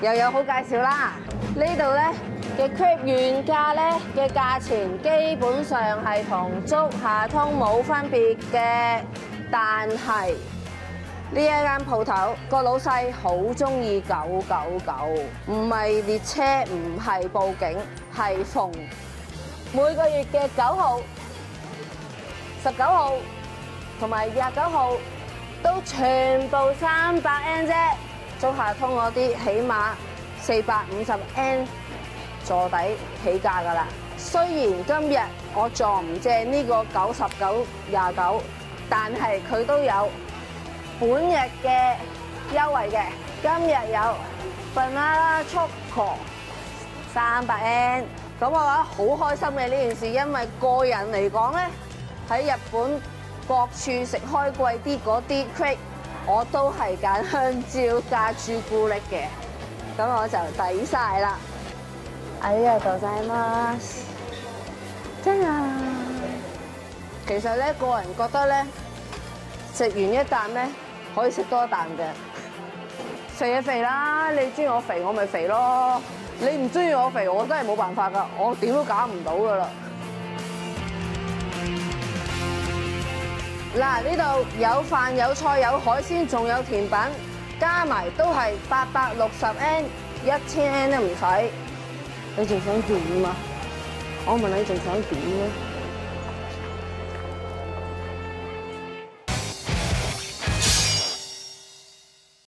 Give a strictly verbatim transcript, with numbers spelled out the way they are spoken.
又有好介紹啦！呢度咧嘅 crepe 原價咧嘅價錢基本上係同竹下通冇分別嘅，但係呢一間鋪頭個老細好中意九九九，唔係列車，唔係報警，係逢每個月嘅九號、十九號同埋廿九號都全部三百 yen 啫。竹下通嗰啲起碼四百五十 yen 坐底起價㗎啦。雖然今日我撞唔正呢個九十九廿九，但係佢都有本日嘅優惠嘅。今日有 banana choco 三百 yen， 咁我覺得好開心嘅呢件事，因為個人嚟講咧，喺日本各處食開貴啲嗰啲 crepe，我都係揀香蕉加朱古力嘅，咁我就抵晒啦！哎呀，多謝媽，真啊！其實咧，個人覺得咧，食完一啖咧，可以食多一啖嘅。肥就肥啦，你中意我肥，我咪肥咯；你唔中意我肥，我真係冇辦法㗎，我點都搞唔到㗎啦。嗱，呢度有飯有菜有海鮮，仲有甜品，加埋都係八百六十 yen， 一千 yen 都唔使。你仲想點啊？我問你仲想點咧？